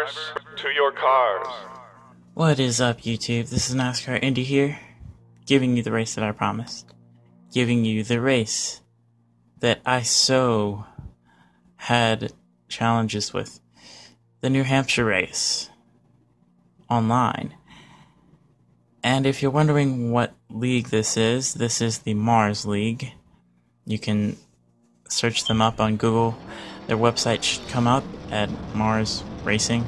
Drivers, to your cars. What is up, YouTube? This is NASCAR Indy here, giving you the race that I promised. Giving you the race that I so had challenges with. The New Hampshire race. Online. And if you're wondering what league this is the Mars League. You can search them up on Google. Their website should come up at marsracing.com.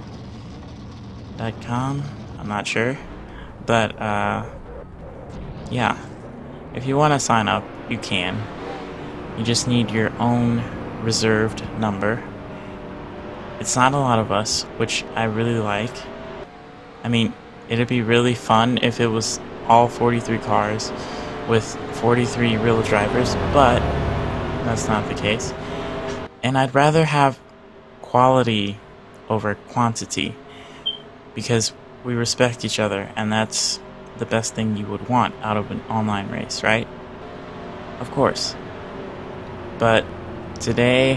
I'm not sure. But, yeah. If you want to sign up, you can. You just need your own reserved number. It's not a lot of us, which I really like. I mean, it'd be really fun if it was all 43 cars with 43 real drivers, but that's not the case. And I'd rather have quality over quantity, because we respect each other, and that's the best thing you would want out of an online race, right? Of course. But today,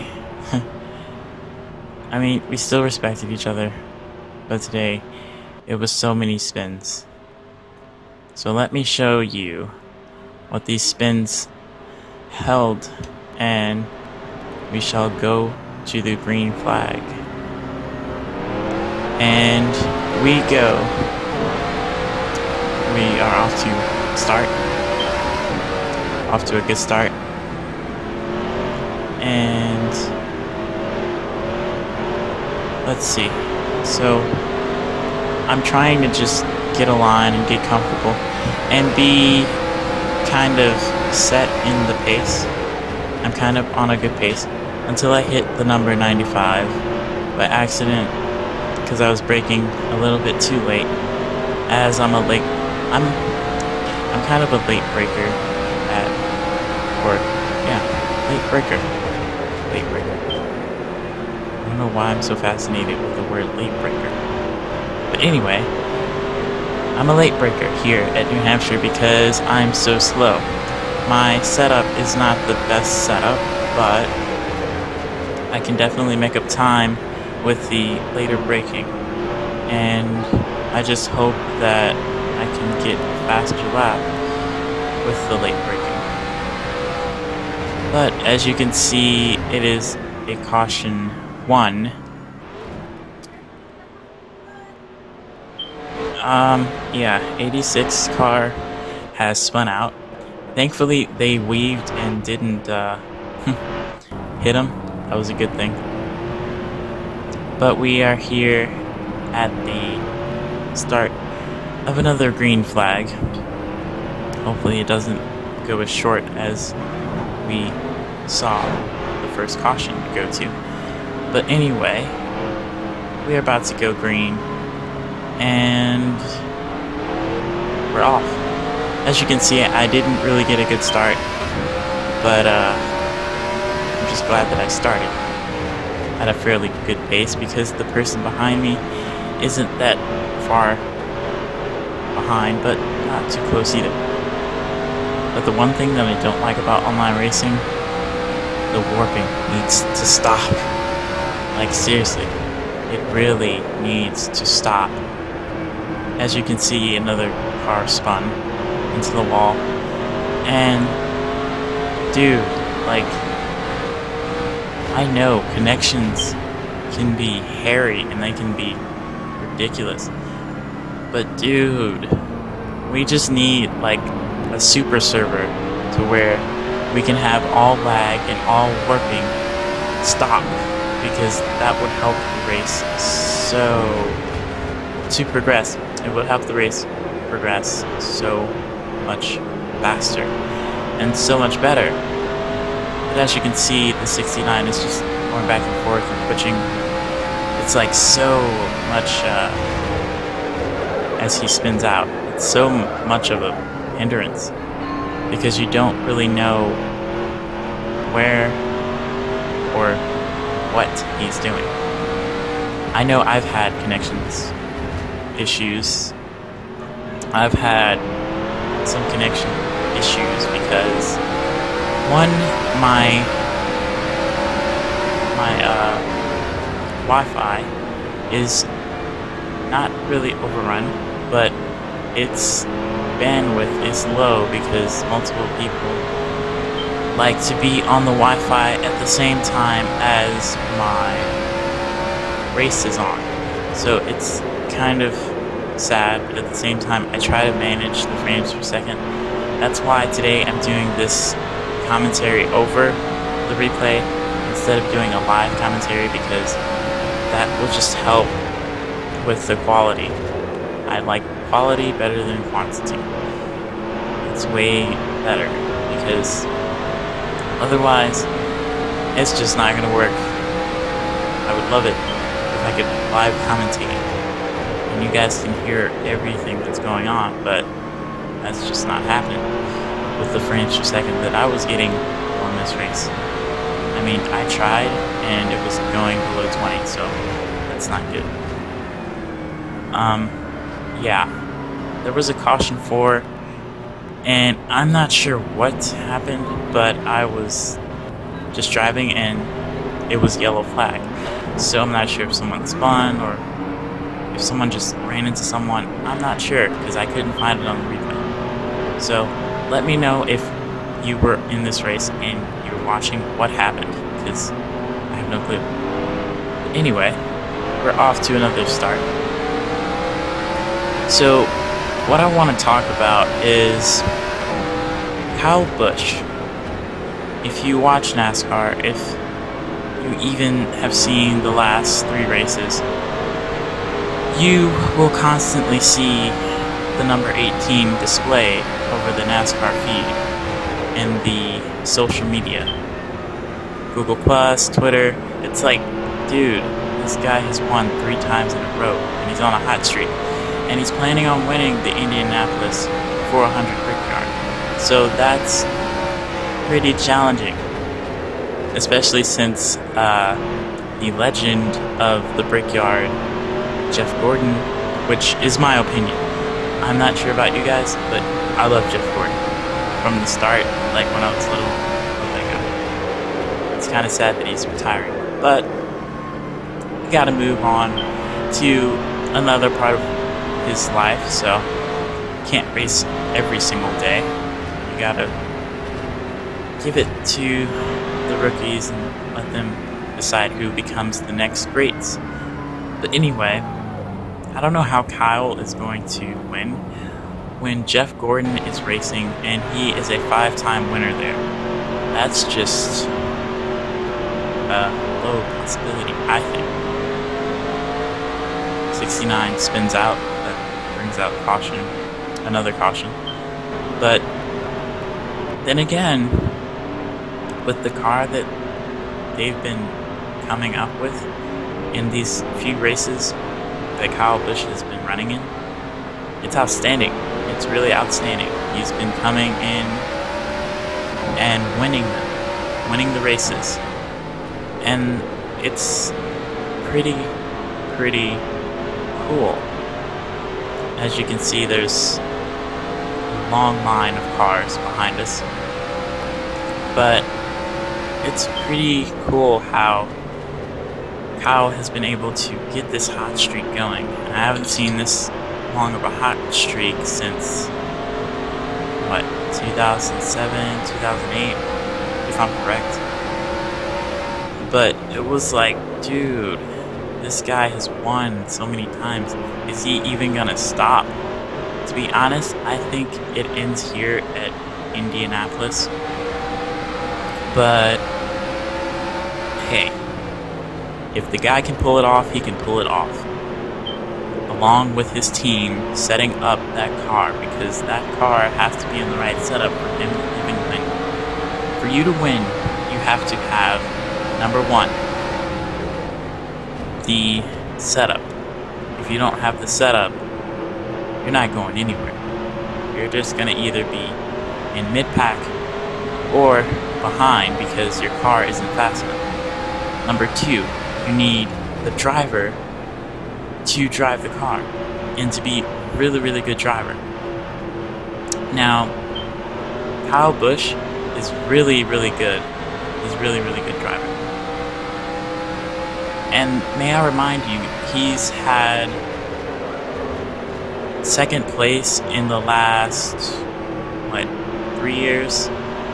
I mean, we still respected each other, but today it was so many spins. So let me show you what these spins held, and we shall go to the green flag. And we go. We are off to start. Off to a good start. And let's see. So I'm trying to just get a line and get comfortable and be kind of set in the pace. I'm kind of on a good pace until I hit the number 95 by accident, because I was braking a little bit too late, as I'm kind of a late breaker late breaker. I don't know why I'm so fascinated with the word late breaker. But anyway, I'm a late breaker here at New Hampshire because I'm so slow. My setup is not the best setup, but I can definitely make up time with the later braking. And I just hope that I can get a faster lap with the late braking. But as you can see, it is a caution 1. Yeah, 86 car has spun out. Thankfully, they weaved and didn't hit him. That was a good thing. But we are here at the start of another green flag. Hopefully it doesn't go as short as we saw the first caution go to. But anyway, we are about to go green, and we're off. As you can see, I didn't really get a good start, but I'm just glad that I started at a fairly good pace, because the person behind me isn't that far behind, but not too close either. But the one thing that I don't like about online racing, the warping needs to stop. Like, seriously, it really needs to stop. As you can see, another car spun into the wall. And, dude, like, I know connections can be hairy and they can be ridiculous. But, dude, we just need, like, a super server to where we can have all lag and all warping stop, because that would help the race to progress. It would help the race progress so much faster and so much better. But as you can see, the 69 is just going back and forth and twitching. It's like so much as he spins out. It's so much of a hindrance, because you don't really know where or what he's doing. I know I've had connections issues. I've had some connection issues because my Wi-Fi is not really overrun, but its bandwidth is low because multiple people like to be on the Wi-Fi at the same time as my race is on. So it's kind of sad, but at the same time I try to manage the frames per second. That's why today I'm doing this commentary over the replay instead of doing a live commentary, because that will just help with the quality. I like quality better than quantity. It's way better, because otherwise it's just not going to work. I would love it if I could live commentate and you guys can hear everything that's going on, but that's just not happening with the frames per second that I was getting on this race. I mean, I tried and it was going below 20, so that's not good. Yeah, there was a caution 4, and I'm not sure what happened, but I was just driving and it was yellow flag. So I'm not sure if someone spun or if someone just ran into someone. I'm not sure because I couldn't find it on the replay. So let me know if you were in this race and you were watching what happened, because I have no clue. Anyway, we're off to another start. So what I want to talk about is Kyle Busch. If you watch NASCAR, if you even have seen the last 3 races, you will constantly see the number 18 display over the NASCAR feed and the social media. Google Plus, Twitter. It's like, dude, this guy has won 3 times in a row and he's on a hot streak. And he's planning on winning the Indianapolis 400 Brickyard. So that's pretty challenging, especially since the legend of the Brickyard, Jeff Gordon, which is my opinion. I'm not sure about you guys, but I love Jeff Gordon. From the start, like when I was little, oh my god. It's kind of sad that he's retiring, but we gotta move on to another part of his life, so can't race every single day. You gotta give it to the rookies and let them decide who becomes the next greats. But anyway, I don't know how Kyle is going to win when Jeff Gordon is racing and he is a 5-time winner there. That's just a low possibility, I think. 69 spins out, that brings out caution, another caution. But then again, with the car that they've been coming up with in these few races that Kyle Busch has been running in, it's outstanding. It's really outstanding. He's been coming in and winning them, winning the races. And it's pretty cool. As you can see, there's a long line of cars behind us. But it's pretty cool how Kyle has been able to get this hot streak going. And I haven't seen this long of a hot streak since, what, 2007, 2008, if I'm correct. But it was like, dude, this guy has won so many times. Is he even gonna stop? To be honest, I think it ends here at Indianapolis. But hey, if the guy can pull it off, he can pull it off. Along with his team setting up that car, because that car has to be in the right setup for him to even win. For you to win, you have to have, number 1, the setup. If you don't have the setup, you're not going anywhere. You're just going to either be in mid-pack or behind because your car isn't fast enough. Number 2, you need the driver to drive the car and to be really good driver. Now, Kyle Busch is really good. He's really good driver. And may I remind you, he's had second place in the last, what, 3 years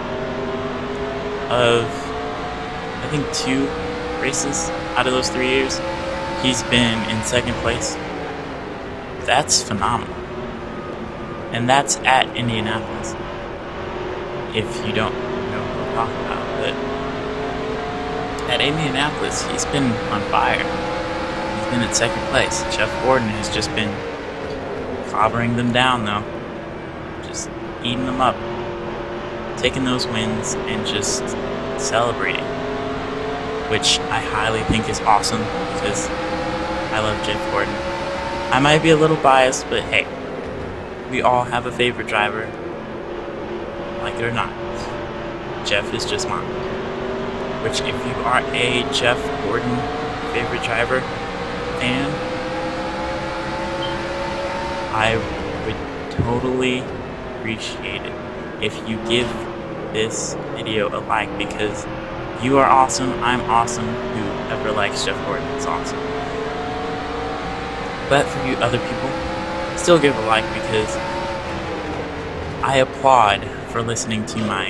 of, I think, 2 races out of those 3 years. He's been in second place. That's phenomenal. And that's at Indianapolis. If you don't know what I'm talking about. But at Indianapolis, he's been on fire. He's been in second place. Jeff Gordon has just been clobbering them down, though. Just eating them up. Taking those wins and just celebrating. Which I highly think is awesome because I love Jeff Gordon. I might be a little biased, but hey, we all have a favorite driver. Like it or not, Jeff is just mine. Which, if you are a Jeff Gordon favorite driver fan, I would totally appreciate it if you give this video a like, because you are awesome, I'm awesome, whoever likes Jeff Gordon is awesome. But for you other people, still give a like, because I applaud for listening to my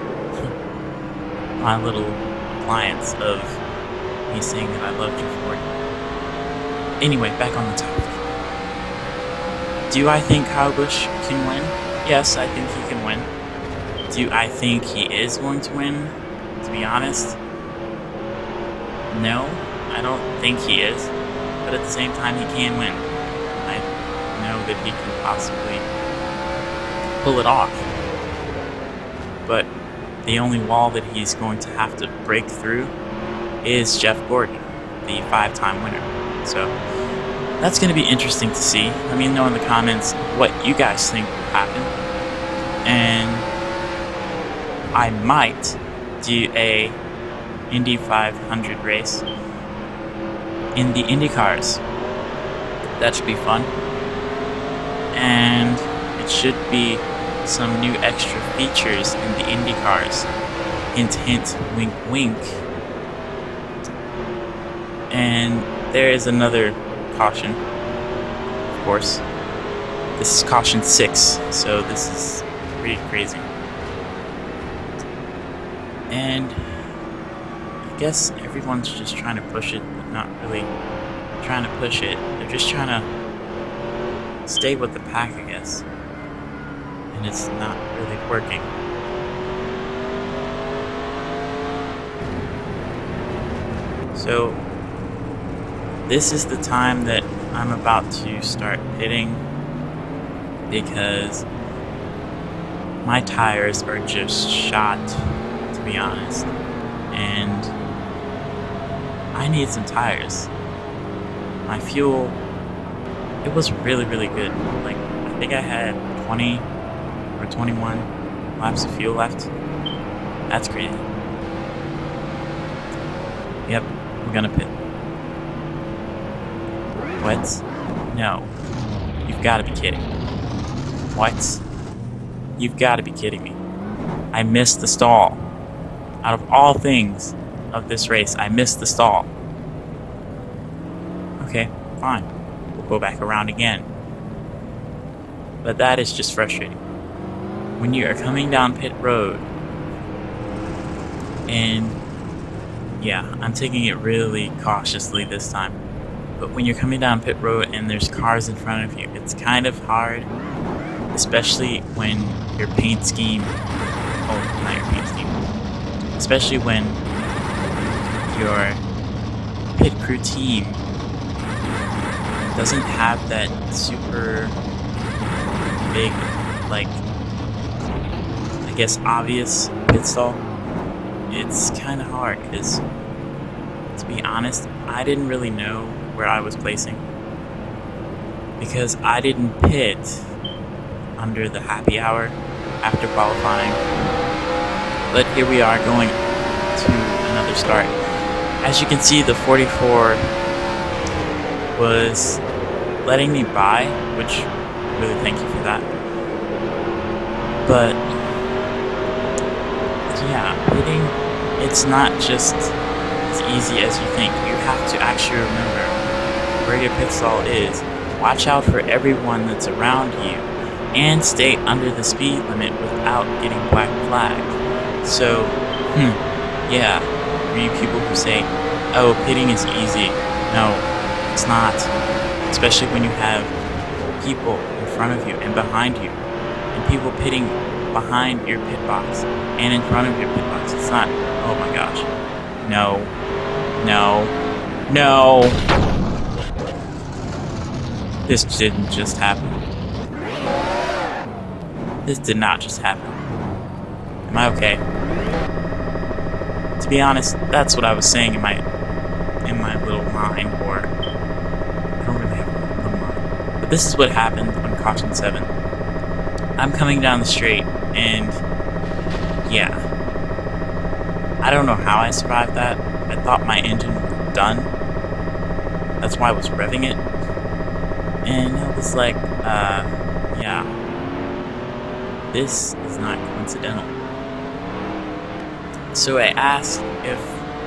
little appliance of me saying that I love Jeff Gordon. Anyway, back on the topic. Do I think Kyle Busch can win? Yes, I think he can win. Do I think he is going to win? To be honest, no, I don't think he is. But at the same time, he can win. I know that he can possibly pull it off. But the only wall that he's going to have to break through is Jeff Gordon, the 5-time winner. So that's going to be interesting to see. Let me know in the comments what you guys think will happen. And I might do a Indy 500 race in the Indy cars. That should be fun. And it should be some new extra features in the Indy cars. Hint, hint, wink, wink. And there is another caution, of course. This is caution 6, so this is pretty crazy. And I guess everyone's just trying to push it, but not really trying to push it. They're just trying to stay with the pack, I guess. And it's not really working. So this is the time that I'm about to start pitting, because my tires are just shot, to be honest, and I need some tires. My fuel, it was really good. Like, I think I had 20 or 21 laps of fuel left. That's crazy. Yep, we're gonna pit. What? No. You've got to be kidding. What? You've got to be kidding me. I missed the stall. Out of all things of this race, I missed the stall. Okay, fine. We'll go back around again. But that is just frustrating. When you are coming down pit road, and yeah, I'm taking it really cautiously this time. But when you're coming down pit road and there's cars in front of you, it's kind of hard, especially when your paint scheme, oh, not your paint scheme, especially when your pit crew team doesn't have that super big, like, I guess obvious pit stall. It's kind of hard because, to be honest, I didn't really know where I was placing, because I didn't pit under the happy hour after qualifying. But here we are going to another start. As you can see, the 44 was letting me by, which really thank you for that. But yeah, pitting, it's not just as easy as you think. You have to actually remember where your pit stall is watch out for everyone that's around you, and stay under the speed limit without getting black flagged. So, yeah, for you people who say, oh, pitting is easy. No, it's not. Especially when you have people in front of you and behind you, and people pitting behind your pit box and in front of your pit box. It's not, oh my gosh. No. No. No! This didn't just happen. This did not just happen. Am I okay? To be honest, that's what I was saying in my little line, or I don't really have a little line. But this is what happened on caution 7. I'm coming down the straight, and yeah. I don't know how I survived that. I thought my engine was done. That's why I was revving it. And I was like, yeah. This is not coincidental. So I asked if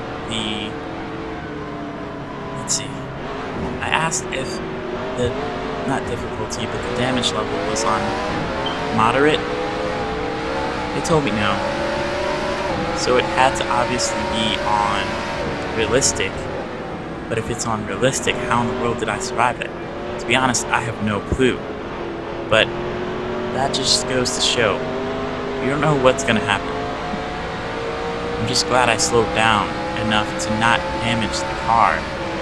the not difficulty, but the damage level was on moderate. They told me no. So it had to obviously be on realistic. But if it's on realistic, how in the world did I survive it? To be honest, I have no clue. But that just goes to show, you don't know what's gonna happen. I'm just glad I slowed down enough to not damage the car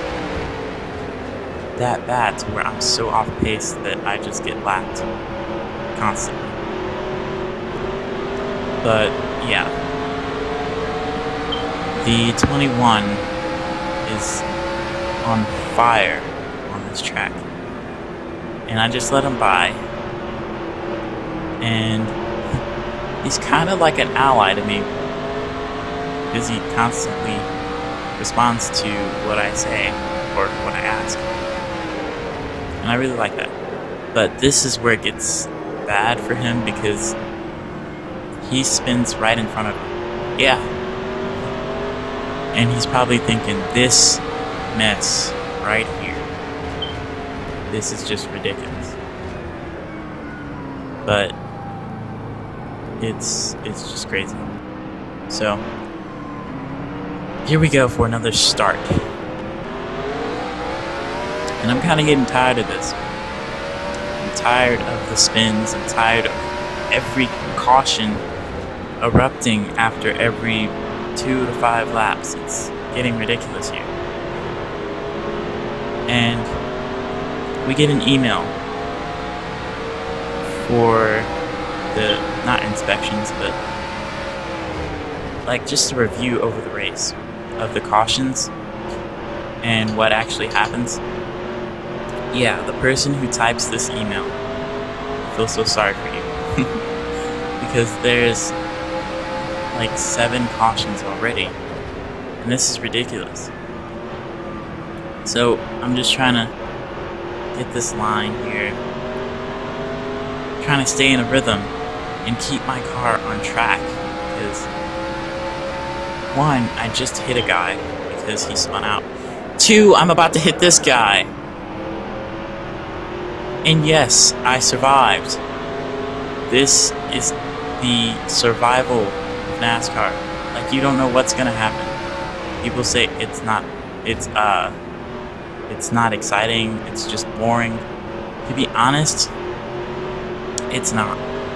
that bad to where I'm so off pace that I just get lapped constantly. But yeah, the 21 is on fire on this track, and I just let him by, and he's kind of like an ally to me because he constantly responds to what I say or what I ask, and I really like that. But this is where it gets bad for him because he spins right in front of him. Yeah. And he's probably thinking, this mess right here, this is just ridiculous. But it's just crazy. So here we go for another start. And I'm kind of getting tired of this. I'm tired of the spins. I'm tired of every caution erupting after every 2 to 5 laps. It's getting ridiculous here. And we get an email for the, not inspections, but like just a review over the race of the cautions and what actually happens. Yeah, the person who types this email, I feel so sorry for you. Because there's like 7 cautions already, and this is ridiculous. So I'm just trying to get this line here, trying to stay in a rhythm and keep my car on track, because 1, I just hit a guy because he spun out. 2, I'm about to hit this guy, and yes, I survived. This is the survival of NASCAR. Like, you don't know what's gonna happen. People say it's not exciting, it's just boring. To be honest, it's not.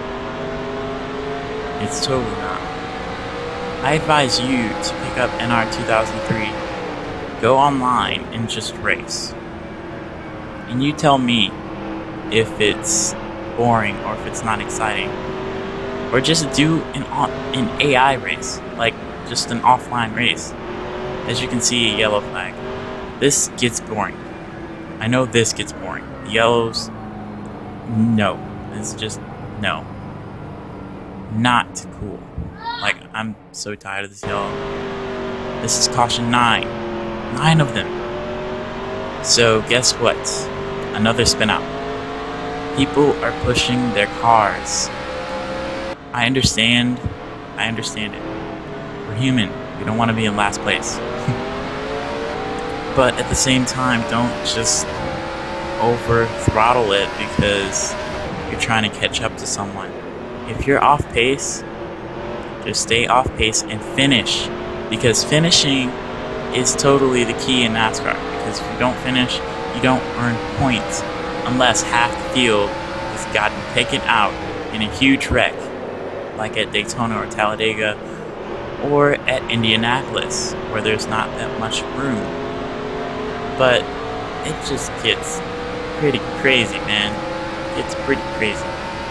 It's totally not. I advise you to pick up NR2003, go online and just race. And you tell me if it's boring or if it's not exciting. Or just do an AI race, like just an offline race. As you can see, a yellow flag. This gets boring. I know this gets boring. The yellows, no. It's just, no. Not cool. Like, I'm so tired of this yellow. This is caution 9. 9 of them. So, guess what? Another spin out. People are pushing their cars. I understand it. We're human. We don't want to be in last place. But at the same time, don't just over throttle it because you're trying to catch up to someone. If you're off pace, just stay off pace and finish, because finishing is totally the key in NASCAR. Because if you don't finish, you don't earn points unless half the field has gotten taken out in a huge wreck, like at Daytona or Talladega or at Indianapolis, where there's not that much room. But it just gets pretty crazy, man. It's pretty crazy.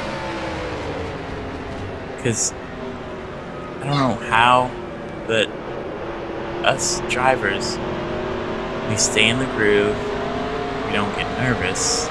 Because I don't know how, but us drivers, we stay in the groove, we don't get nervous,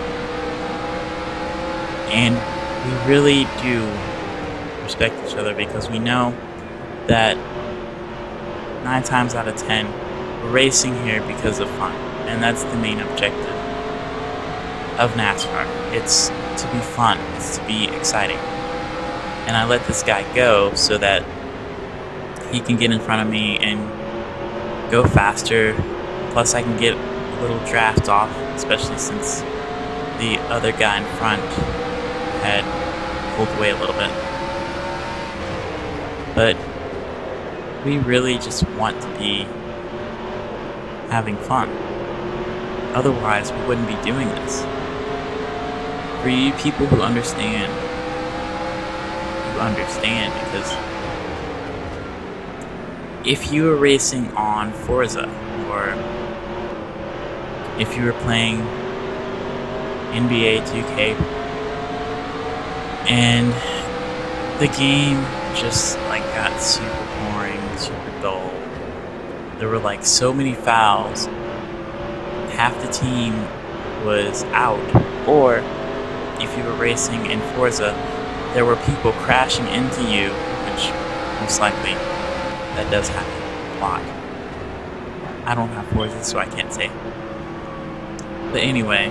and we really do respect each other, because we know that 9 times out of 10 we're racing here because of fun, and that's the main objective of NASCAR. It's to be fun, it's to be exciting. And I let this guy go so that he can get in front of me and go faster. Plus I can get a little draft off, especially since the other guy in front had pulled away a little bit. But we really just want to be having fun. Otherwise, we wouldn't be doing this. For you people who understand, because if you were racing on Forza, or if you were playing NBA 2K and the game just like got super boring, super dull, there were like so many fouls, half the team was out, or if you were racing in Forza, there were people crashing into you, which most likely that does happen a lot. I don't have Forza, so I can't say. But anyway,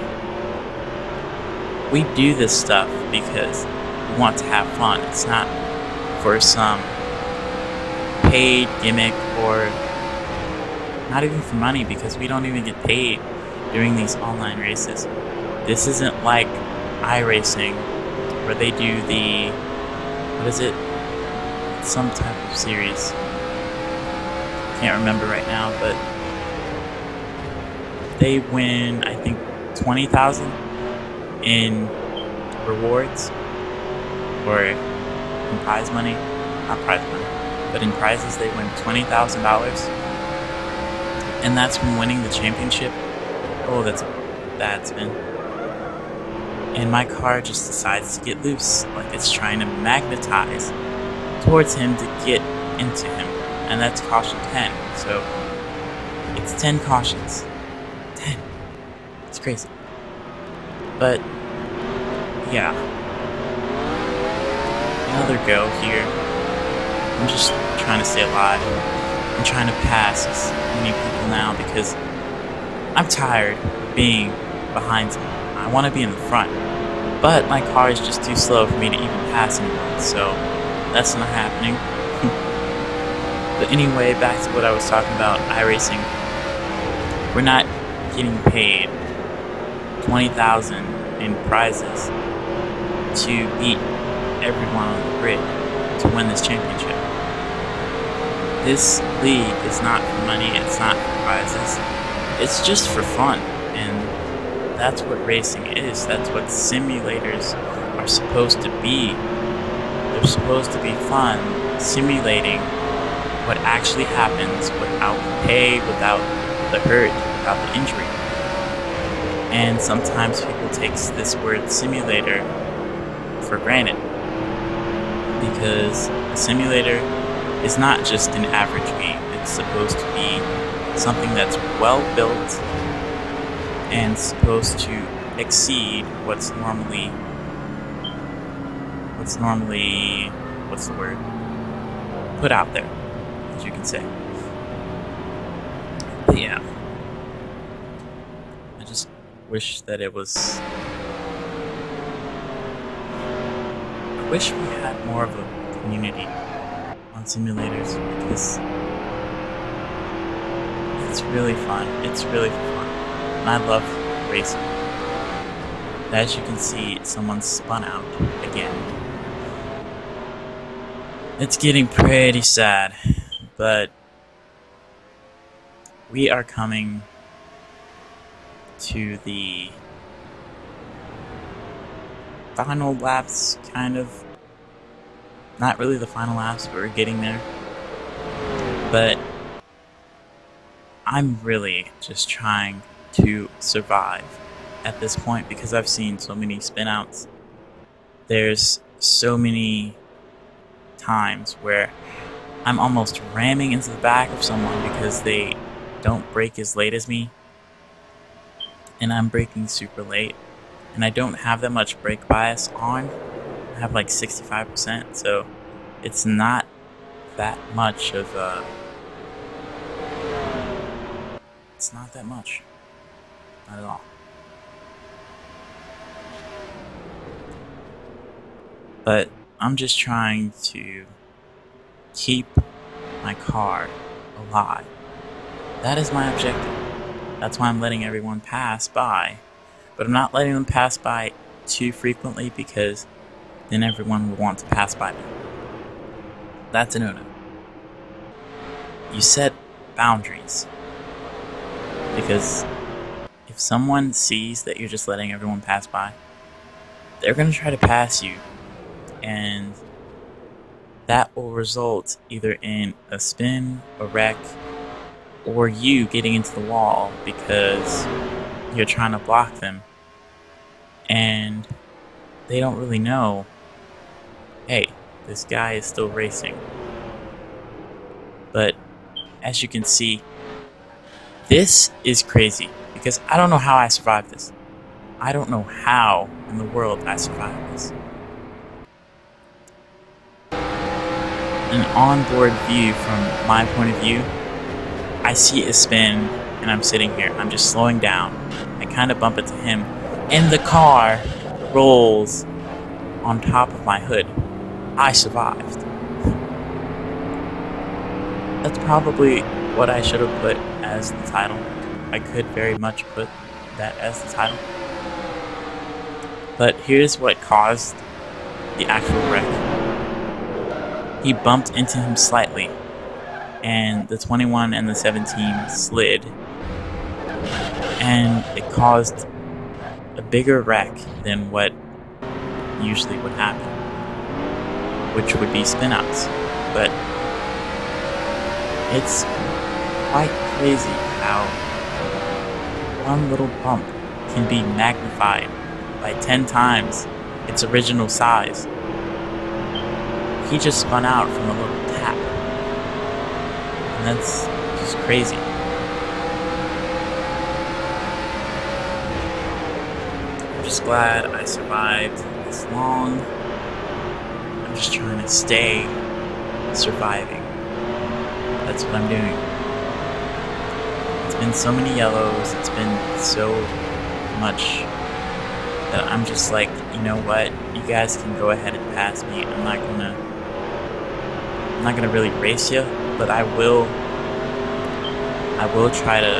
we do this stuff because we want to have fun. It's not for some paid gimmick, or not even for money, because we don't even get paid during these online races. This isn't like iRacing, where they do the, what is it? It's some type of series. Can't remember right now, but they win, I think, 20,000 in rewards, or in prize money. Not prize money, but in prizes they win $20,000, and that's from winning the championship. Oh, that's a bad spin. And my car just decides to get loose, like it's trying to magnetize towards him to get into him. And that's caution 10, so it's 10 cautions. 10. It's crazy. But, yeah. Another go here. I'm just trying to stay alive. I'm trying to pass as many people now, because I'm tired of being behind someone. I want to be in the front, but my car is just too slow for me to even pass anyone, so that's not happening. But anyway, back to what I was talking about, iRacing. We're not getting paid $20,000 in prizes to beat everyone on the grid to win this championship. This league is not for money, it's not for prizes, it's just for fun. And that's what racing is. That's what simulators are supposed to be. They're supposed to be fun, simulating what actually happens without the pay, without the hurt, without the injury. And sometimes people take this word simulator for granted, because a simulator is not just an average game. It's supposed to be something that's well built and supposed to exceed what's normally what's the word, put out there, as you can say. But yeah, I just wish that it was, I wish we had more of a community on simulators, because it's really fun. It's really fun. And I love racing. as you can see, someone spun out again. It's getting pretty sad, but we are coming to the final laps, kind of. Not really the final laps, but we're getting there. But I'm really just trying to survive at this point because I've seen so many spinouts. There's so many times where I'm almost ramming into the back of someone because they don't brake as late as me, and I'm braking super late, and I don't have that much brake bias on. I have like 65%, so it's not that much of a... It's not that much. Not at all. But I'm just trying to keep my car alive. That is my objective. That's why I'm letting everyone pass by. But I'm not letting them pass by too frequently because then everyone will want to pass by me. That's a no-no. You set boundaries. Because if someone sees that you're just letting everyone pass by, they're going to try to pass you. And that will result either in a spin, a wreck, or you getting into the wall because you're trying to block them. And they don't really know, hey, this guy is still racing. But as you can see, this is crazy because I don't know how I survived this. I don't know how in the world I survived this. An onboard view from my point of view, I see a spin and I'm sitting here. I'm just slowing down. I kind of bump into him and the car rolls on top of my hood. I survived. That's probably what I should have put as the title. I could very much put that as the title. But here's what caused the actual wreck. He bumped into him slightly, and the 21 and the 17 slid, and it caused a bigger wreck than what usually would happen, which would be spinouts. But it's quite crazy how one little bump can be magnified by 10 times its original size. He just spun out from a little tap, and that's just crazy. I'm just glad I survived this long. I'm just trying to stay surviving. That's what I'm doing. It's been so many yellows, it's been so much that I'm just like, you know what, you guys can go ahead and pass me. I'm not gonna really race you, but I will try to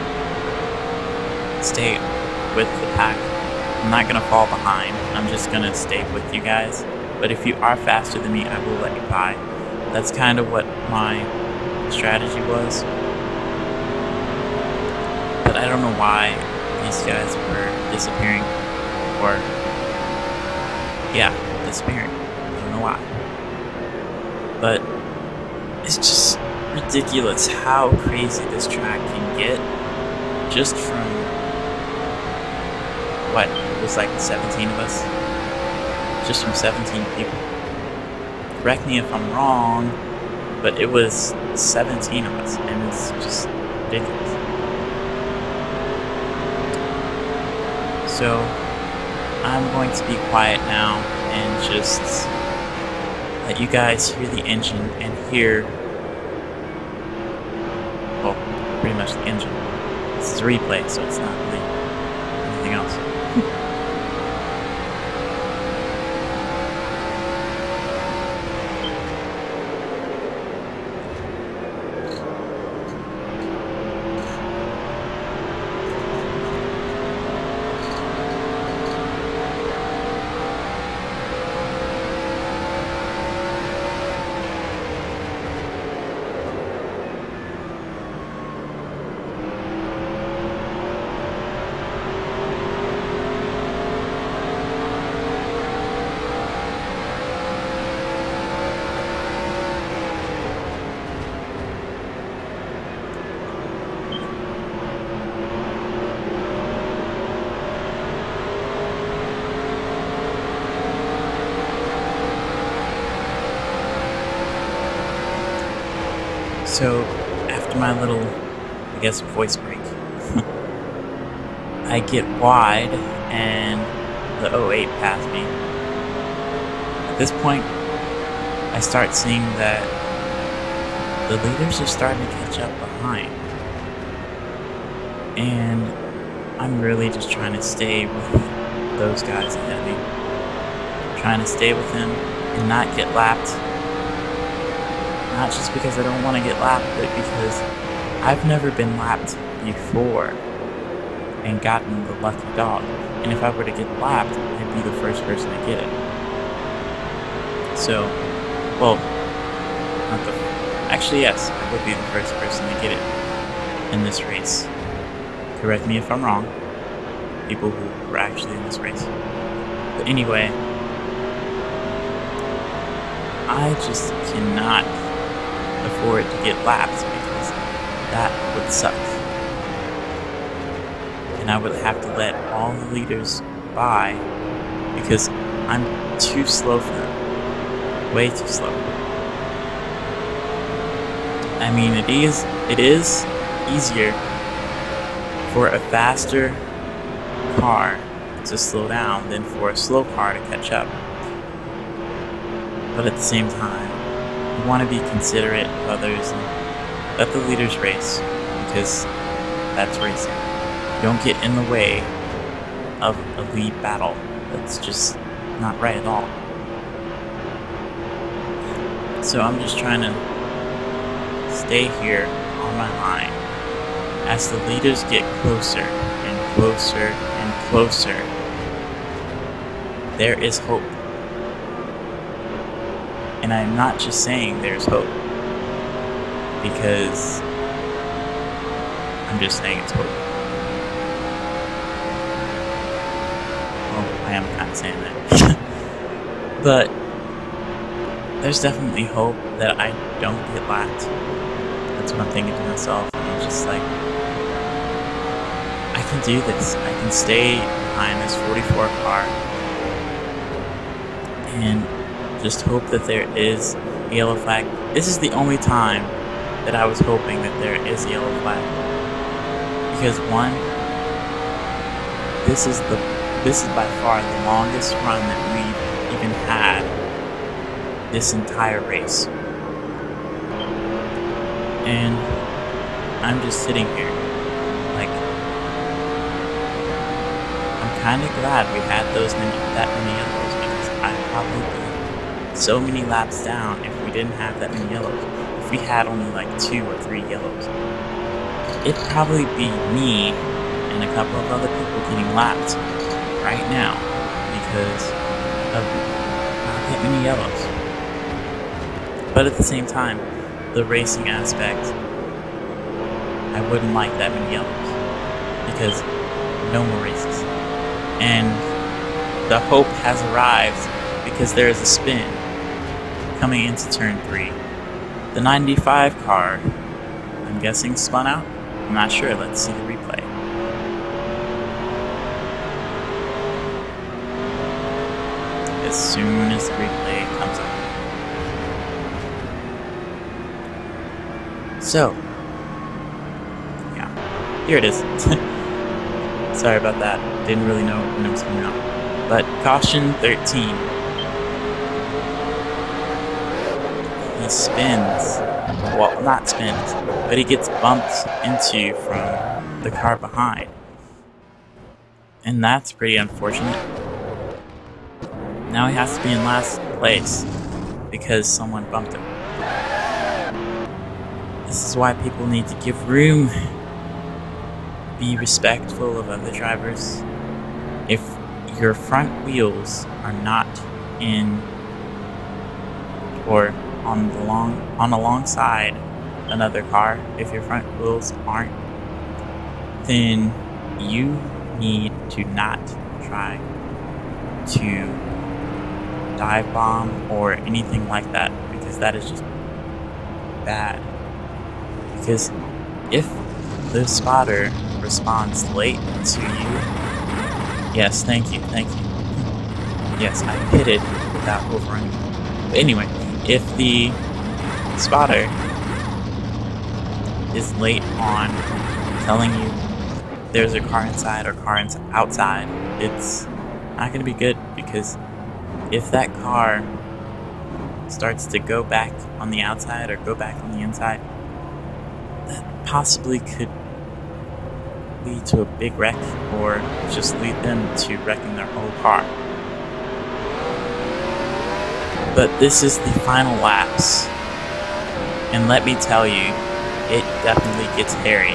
stay with the pack. I'm not gonna fall behind. I'm just gonna stay with you guys. But if you are faster than me, I will let you by. That's kind of what my strategy was. But I don't know why these guys were disappearing. Or, yeah, disappearing. I don't know why. But it's just ridiculous how crazy this track can get just from, what, it was like 17 of us? Just from 17 people. Correct me if I'm wrong, but it was 17 of us, and it's just ridiculous. So, I'm going to be quiet now and just let you guys hear the engine and hear, well, pretty much the engine. This is a replay, so it's not really anything else. So, after my little, I guess, voice break, I get wide and the 08 passed me. At this point, I start seeing that the leaders are starting to catch up behind. And I'm really just trying to stay with those guys ahead of me. Trying to stay with them and not get lapped. Not just because I don't want to get lapped, but because I've never been lapped before and gotten the lucky dog. And if I were to get lapped, I'd be the first person to get it. So, well, not the... Actually, yes, I would be the first person to get it in this race. Correct me if I'm wrong, people who were actually in this race. But anyway, I just cannot afford to get lapped because that would suck. And I would have to let all the leaders by because I'm too slow for them. Way too slow. I mean, it is easier for a faster car to slow down than for a slow car to catch up. But at the same time, you want to be considerate of others and let the leaders race, because that's racing. You don't get in the way of a lead battle. That's just not right at all. So I'm just trying to stay here on my line. As the leaders get closer and closer and closer, there is hope. And I'm not just saying there's hope, because I'm just saying it's hope. Well, I am kind of saying that. But there's definitely hope that I don't get lapped. That's what I'm thinking to myself. I'm just like, I can do this. I can stay behind this 44 car and just hope that there is a yellow flag. This is the only time that I was hoping that there is a yellow flag. Because one, this is by far the longest run that we've even had this entire race. And I'm just sitting here, like, I'm kind of glad we had that many yellows, because I'd probably be so many laps down if we didn't have that many yellows. If we had only like 2 or 3 yellows, it'd probably be me and a couple of other people getting lapped right now because of not that many yellows. But at the same time, the racing aspect, I wouldn't like that many yellows, because no more races. And the hope has arrived, because there is a spin coming into turn 3. The 95 car, I'm guessing, spun out? I'm not sure, let's see the replay. As soon as the replay comes up. So, yeah, here it is. Sorry about that. Didn't really know when it was coming out. But caution 13. He spins. Well, not spins, but he gets bumped into from the car behind. And that's pretty unfortunate. Now he has to be in last place because someone bumped him. This is why people need to give room, be respectful of other drivers. If your front wheels are not in or alongside another car, if your front wheels aren't, then you need to not try to dive bomb or anything like that, because that is just bad. Because if the spotter responds late to you, yes, thank you. Yes, I pitted without overrunning. But anyway, if the spotter is late on telling you there's a car inside or car outside, it's not going to be good, because if that car starts to go back on the outside or go back on the inside, that possibly could lead to a big wreck, or just lead them to wrecking their whole car. But this is the final laps, and let me tell you, it definitely gets hairy.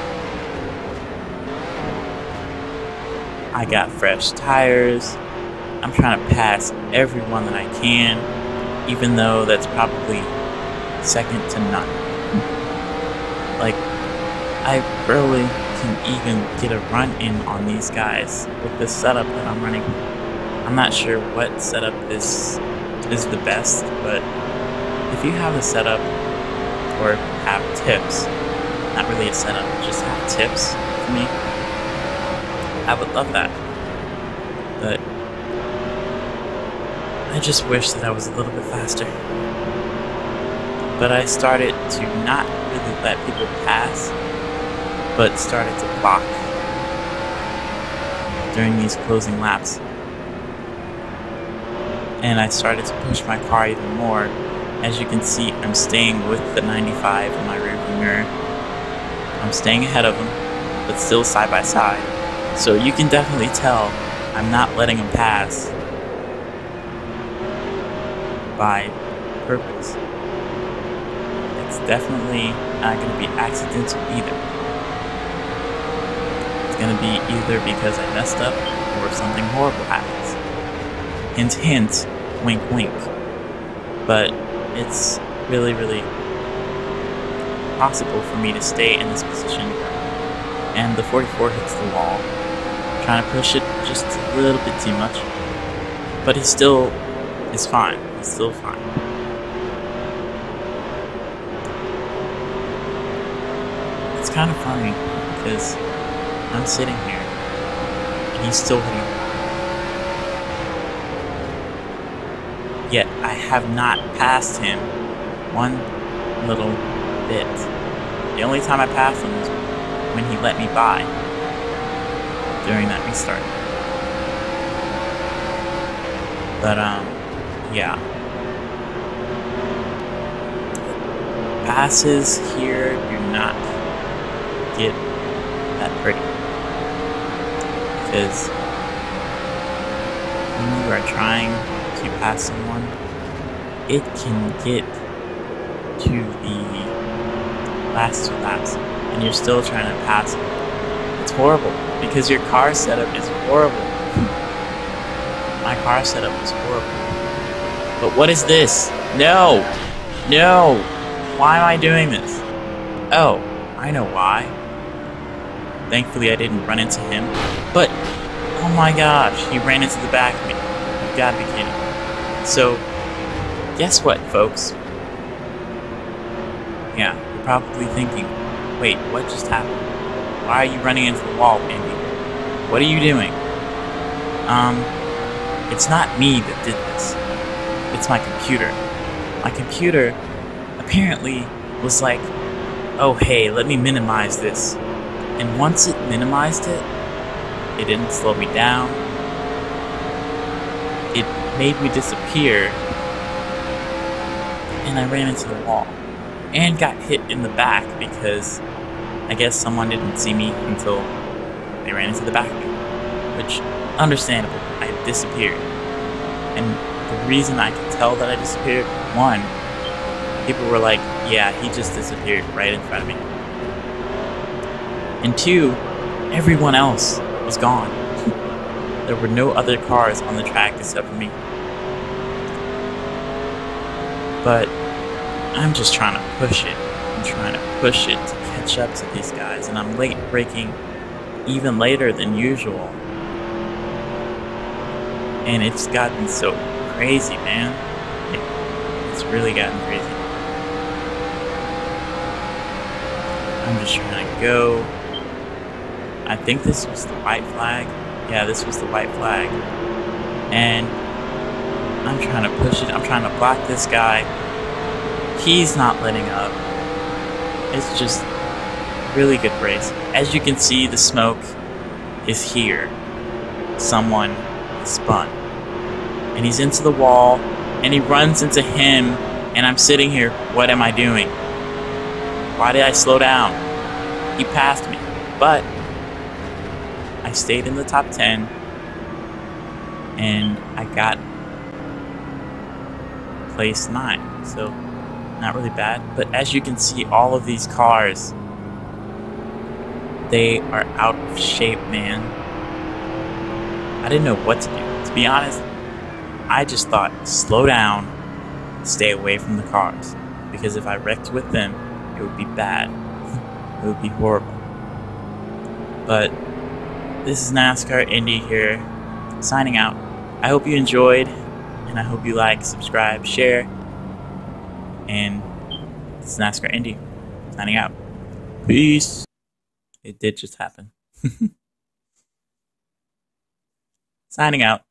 I got fresh tires. I'm trying to pass everyone that I can, even though that's probably second to none. Like, I barely can even get a run in on these guys with the setup that I'm running. I'm not sure what setup is the best, but if you have a setup or have tips, not really a setup, just have tips for me, I would love that. But I just wish that I was a little bit faster. But I started to not really let people pass, but started to block during these closing laps. And I started to push my car even more. As you can see, I'm staying with the 95 in my rearview mirror. I'm staying ahead of them, but still side by side. So you can definitely tell I'm not letting them pass by purpose. It's definitely not going to be accidental either. It's going to be either because I messed up or something horrible happens. Hint, hint, wink, wink. But it's really, really possible for me to stay in this position. And the 44 hits the wall. Trying to push it just a little bit too much. But he still is fine. He's still fine. It's kind of funny because I'm sitting here and he's still hitting the wall. Yet I have not passed him one little bit. The only time I passed him was when he let me by during that restart. But yeah. Passes here do not get that pretty, because when you are trying to pass someone, it can get to the last 2 laps and you're still trying to pass them. It's horrible because your car setup is horrible. My car setup is horrible. But what is this? No! No! Why am I doing this? Oh, I know why. Thankfully I didn't run into him. But, oh my gosh, he ran into the back of me. You've got to be kidding me. So, guess what, folks? Yeah, you're probably thinking, wait, what just happened? Why are you running into the wall, Andy? What are you doing? It's not me that did this. It's my computer. My computer apparently was like, oh hey, let me minimize this. And once it minimized it, it didn't slow me down. It made me disappear. And I ran into the wall. And got hit in the back because I guess someone didn't see me until they ran into the back of me. Which, understandable, I disappeared. And the reason I could tell that I disappeared, one, people were like, yeah, he just disappeared right in front of me. And two, everyone else was gone. There were no other cars on the track except for me. But I'm just trying to push it. I'm trying to push it to catch up to these guys, and I'm late braking even later than usual. And it's gotten so crazy, man. It's really gotten crazy. I'm just trying to go. I think this was the white flag. Yeah, this was the white flag. And I'm trying to push it. I'm trying to block this guy. He's not letting up. It's just Really good race. As you can see, the smoke is here. Someone is spun. And he's into the wall, and he runs into him, and I'm sitting here, what am I doing? Why did I slow down? He passed me, but I stayed in the top 10, and I got place 9, so not really bad. But as you can see, all of these cars, they are out of shape, man. I didn't know what to do. To be honest, I just thought, slow down, stay away from the cars. Because if I wrecked with them, it would be bad. It would be horrible. But this is NASCAR Indy here, signing out. I hope you enjoyed, and I hope you like, subscribe, share. And this is NASCAR Indy, signing out. Peace. It did just happen. Signing out.